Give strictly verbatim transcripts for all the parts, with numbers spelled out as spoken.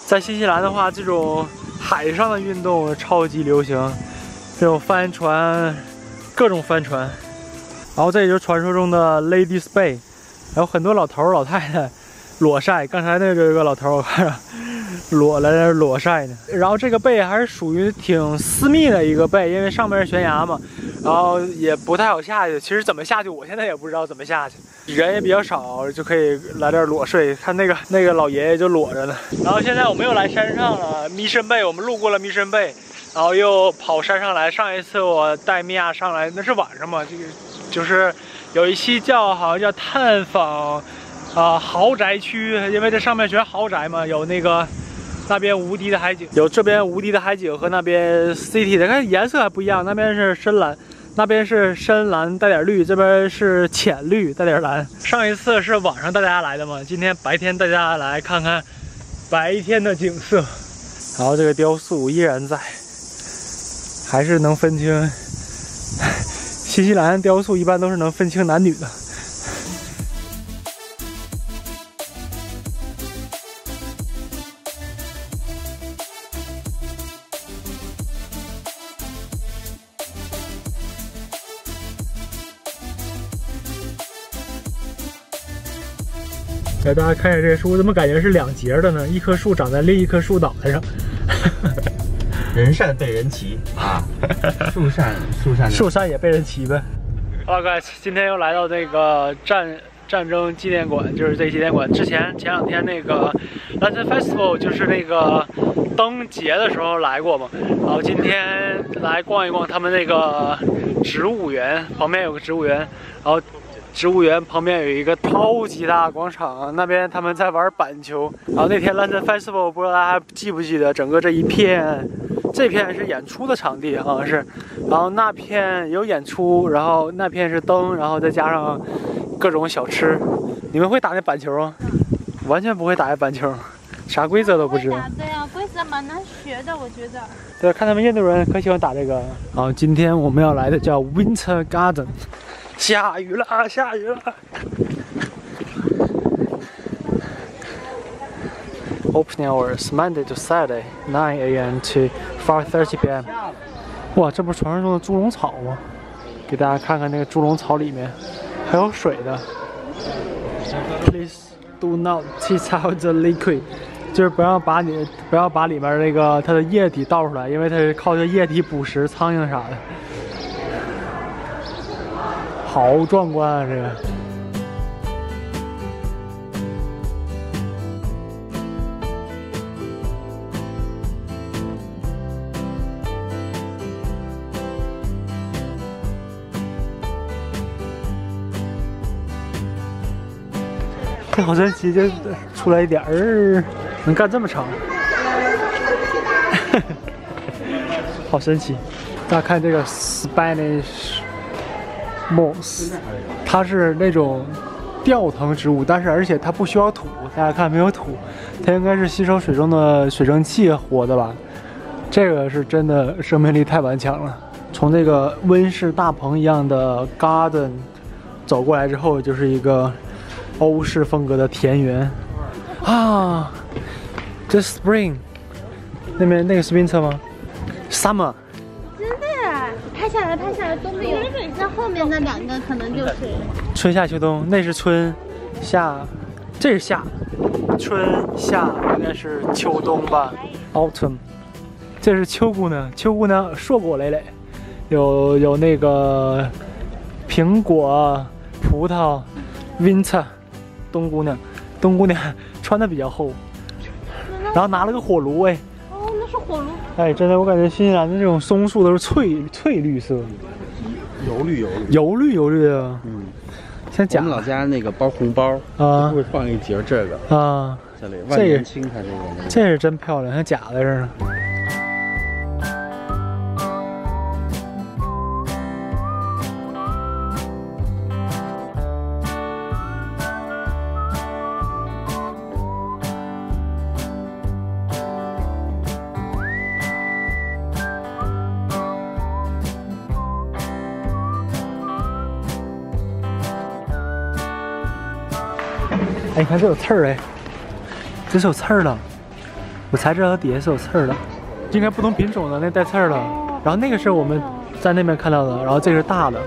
在新西兰的话，这种海上的运动超级流行，这种帆船，各种帆船。然后这也就是传说中的 Ladies Bay， 还有很多老头老太太裸晒。刚才那个有一个老头，我看着裸来这裸晒呢。然后这个贝还是属于挺私密的一个贝，因为上面是悬崖嘛，然后也不太好下去。其实怎么下去，我现在也不知道怎么下去。人也比较少，就可以来这儿裸睡。看那个那个老爷爷就裸着呢。然后现在我们又来山上了，密申贝，我们路过了密申贝，然后又跑山上来。上一次我带米娅上来，那是晚上嘛，这个就是有一期叫好像叫探访啊、呃、豪宅区，因为这上面全是豪宅嘛，有那个那边无敌的海景，有这边无敌的海景和那边 city 的，看颜色还不一样，那边是深蓝。那边是深蓝带点绿，这边是浅绿带点蓝。上一次是晚上带大家来的嘛，今天白天带大家来看看白天的景色。然后这个雕塑依然在，还是能分清。新西兰雕塑一般都是能分清男女的。给大家看一下这个树，怎么感觉是两截的呢？一棵树长在另一棵树脑袋上。 人善被人骑啊，树善树善树善也被人骑呗。Hello guys， 今天又来到这个战战争纪念馆，就是这个纪念馆。之前前两天那个 Lantern Festival 就是那个灯节的时候来过嘛，然后今天来逛一逛他们那个植物园，旁边有个植物园，然后。植物园旁边有一个超级大广场，那边他们在玩板球。然后那天 Lantern Festival 不知道大家还记不记得，整个这一片，这片是演出的场地，好像是。然后那片有演出，然后那片是灯，然后再加上各种小吃。你们会打那板球吗？完全不会打那板球，啥规则都不知道。 对呀，规则蛮难学的，我觉得。 对，看他们印度人可喜欢打这个。然后今天我们要来的叫 Winter Garden。下雨了，下雨了。Opening hours Monday to Saturday, nine A M to five thirty P M 哇，这不是传说中的猪笼草吗？给大家看看那个猪笼草里面还有水的。Please do not tease out the liquid， 就是不要把你不要把里面那个它的液体倒出来，因为它是靠这液体捕食苍蝇啥的。好壮观啊！这个，这好神奇，就出来一点儿，能干这么长，好神奇！大家看这个 Spanish Moss， 它是那种吊藤植物，但是而且它不需要土。大家看没有土，它应该是吸收水中的水蒸气活的吧？这个是真的生命力太顽强了。从这个温室大棚一样的 garden 走过来之后，就是一个欧式风格的田园啊。这 spring， 那边那个是 winter 吗 ？summer。 拍下来，拍下来都没有。那后面那两个可能就是春夏秋冬，那是春夏，这是夏，春夏应该是秋冬吧 ，autumn。这是秋姑娘，秋姑娘硕果累累，有有那个苹果、葡萄 ，winter， 冬姑娘，冬姑娘穿的比较厚，然后拿了个火炉哎。 哦，那是火炉。 哎，真的，我感觉新西兰的这种松树都是翠翠绿色， 油绿油绿， 油绿油绿的。嗯，像我们老家那个包红包啊，会放一节这个啊，这里万年青它这个， 这是真漂亮，像假的似的。哎，你看这有刺儿哎，这是有刺儿的， 我才知道它底下是有刺儿的，应该不同品种的那带刺儿的。然后那个是我们在那边看到的，然后这个是大的，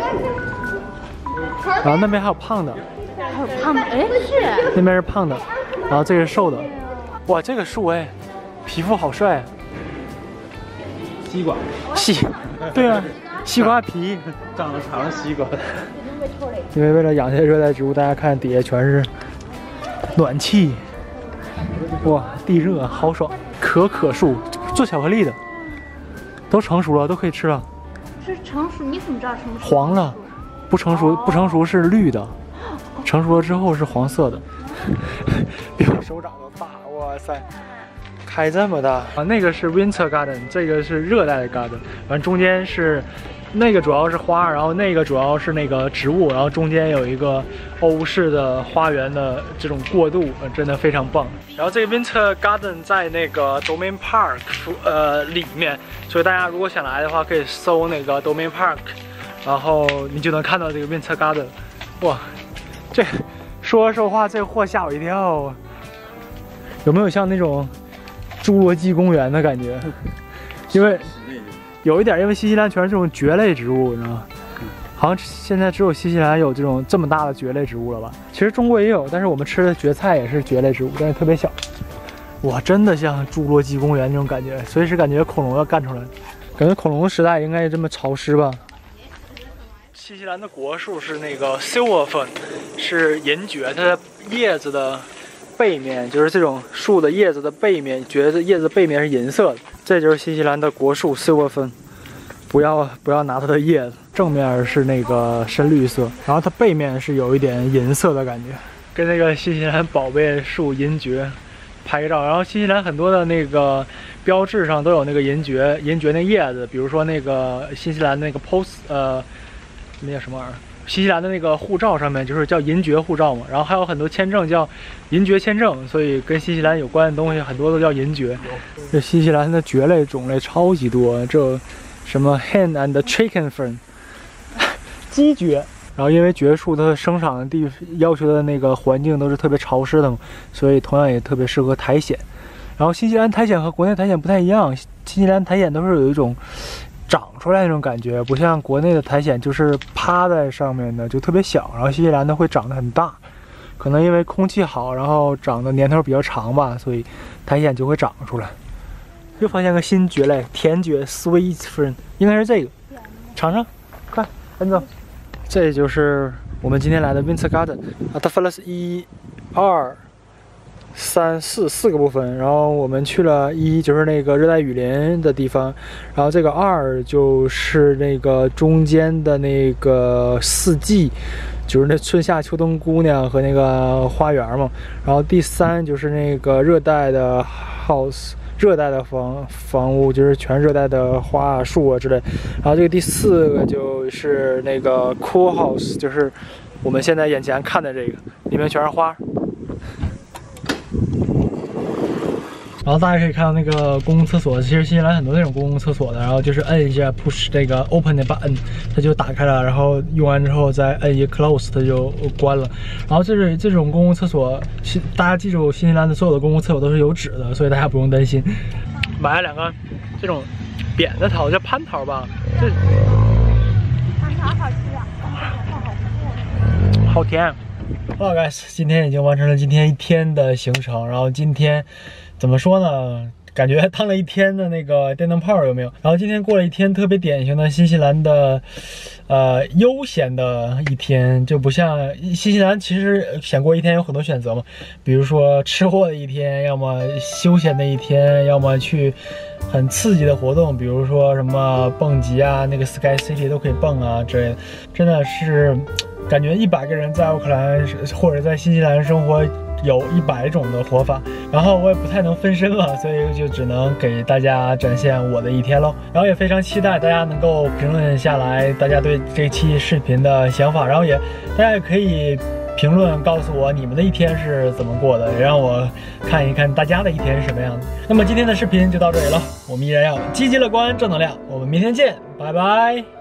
然后那边还有胖的， 还有胖的，哎，是那边是胖的，然后这个是瘦的。哇，这个树哎，皮肤好帅。 西瓜， 西，对啊，西瓜皮长得长西瓜。 因为为了养这些热带植物，大家看底下全是暖气，哇，地热好爽。可可树做巧克力的，都成熟了，都可以吃了。 是成熟？你怎么知道成熟？ 黄了，不成熟，不成熟是绿的，成熟了之后是黄色的。比我手掌都大，哇塞！开这么大啊！那个是 Winter Garden， 这个是热带的 Garden， 完中间是那个主要是花，然后那个主要是那个植物，然后中间有一个欧式的花园的这种过渡，呃、真的非常棒。然后这个 Winter Garden 在那个 Domain Park 呃里面，所以大家如果想来的话，可以搜那个 Domain Park， 然后你就能看到这个 Winter Garden。哇，这说实话，这货吓我一跳。有没有像那种侏罗纪公园的感觉？因为有一点，因为新西兰全是这种蕨类植物，你知道吗？好像现在只有新西兰有这种这么大的蕨类植物了吧？其实中国也有，但是我们吃的蕨菜也是蕨类植物，但是特别小。哇，真的像侏罗纪公园那种感觉，随时感觉恐龙要干出来。感觉恐龙时代应该也这么潮湿吧？新西兰的国树是那个 silver fern， 是银蕨，它的叶子的背面就是这种树的叶子的背面，蕨的叶子背面是银色的，这就是新西兰的国树 silver fern。不要不要拿它的叶子，正面是那个深绿色，然后它背面是有一点银色的感觉，跟那个新西兰宝贝树银蕨拍个照。然后新西兰很多的那个标志上都有那个银蕨，银蕨那叶子，比如说那个新西兰那个 post 呃那叫什么玩意儿？新西兰的那个护照上面就是叫银蕨护照嘛，然后还有很多签证叫银蕨签证，所以跟新西兰有关的东西很多都叫银蕨。这新西兰的蕨类种类超级多，这什么 hen and chicken fern， 鸡蕨。然后因为蕨树它生长的地要求的那个环境都是特别潮湿的嘛，所以同样也特别适合苔藓。然后新西兰苔藓和国内苔藓不太一样，新西兰苔藓都是有一种长出来那种感觉，不像国内的苔藓就是趴在上面的，就特别小。然后新西兰的会长得很大，可能因为空气好，然后长的年头比较长吧，所以苔藓就会长出来。又发现个新蕨类，甜蕨 （sweet fern）， 应该是这个，尝尝，快，恩总。这就是我们今天来的 Winter Garden 啊，它分了一、二、三、四四个部分，然后我们去了一就是那个热带雨林的地方，然后这个二就是那个中间的那个四季，就是那春夏秋冬姑娘和那个花园嘛，然后第三就是那个热带的 house。热带的房房屋就是全热带的花啊树啊之类，然后这个第四个就是那个 cool house， 就是我们现在眼前看的这个，里面全是花。然后大家可以看到那个公共厕所，其实新西兰很多那种公共厕所的，然后就是摁一下 push 这个 open 的 button， 它就打开了，然后用完之后再摁一 close 它就关了。然后这是这种公共厕所，大家记住新西兰的所有的公共厕所都是有纸的，所以大家不用担心。买了两个这种扁的桃，叫蟠桃吧，这蟠桃好吃啊， 好甜。好 guys， 今天已经完成了今天一天的行程，然后今天怎么说呢？感觉当了一天的那个电灯泡有没有？然后今天过了一天特别典型的新西兰的，呃，悠闲的一天，就不像新西兰其实想过一天有很多选择嘛，比如说吃货的一天，要么休闲的一天，要么去很刺激的活动，比如说什么蹦极啊，那个 Sky City 都可以蹦啊之类的，真的是感觉一百个人在奥克兰或者在新西兰生活。有一百种的活法，然后我也不太能分身了，所以就只能给大家展现我的一天喽。然后也非常期待大家能够评论下来大家对这期视频的想法，然后也大家也可以评论告诉我你们的一天是怎么过的，也让我看一看大家的一天是什么样的。那么今天的视频就到这里了，我们依然要积极乐观正能量，我们明天见，拜拜。